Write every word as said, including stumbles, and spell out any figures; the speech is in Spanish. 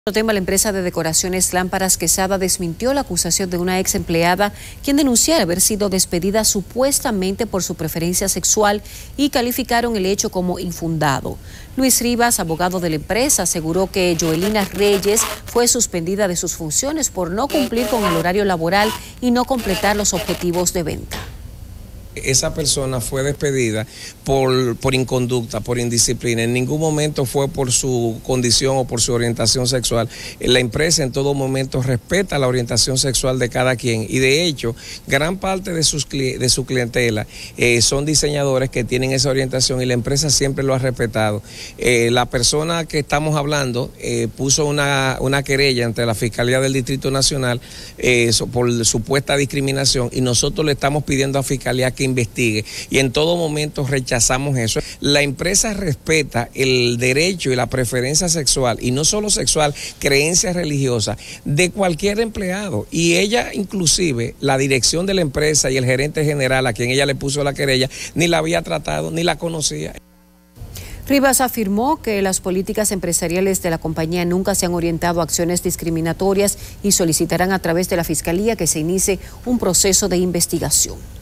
Otro tema, la empresa de decoraciones Lámparas Quesada desmintió la acusación de una ex empleada quien denunciara haber sido despedida supuestamente por su preferencia sexual y calificaron el hecho como infundado. Luis Rivas, abogado de la empresa, aseguró que Joelina Reyes fue suspendida de sus funciones por no cumplir con el horario laboral y no completar los objetivos de venta. Esa persona fue despedida por, por inconducta, por indisciplina. En ningún momento fue por su condición o por su orientación sexual. La empresa en todo momento respeta la orientación sexual de cada quien y de hecho gran parte de, sus, de su clientela eh, son diseñadores que tienen esa orientación y la empresa siempre lo ha respetado. Eh, la persona que estamos hablando eh, puso una, una querella ante la Fiscalía del Distrito Nacional eh, por supuesta discriminación y nosotros le estamos pidiendo a Fiscalía que investigue y en todo momento rechazamos eso. La empresa respeta el derecho y la preferencia sexual y no solo sexual, creencia religiosa de cualquier empleado y ella inclusive la dirección de la empresa y el gerente general a quien ella le puso la querella ni la había tratado ni la conocía. Rivas afirmó que las políticas empresariales de la compañía nunca se han orientado a acciones discriminatorias y solicitarán a través de la Fiscalía que se inicie un proceso de investigación.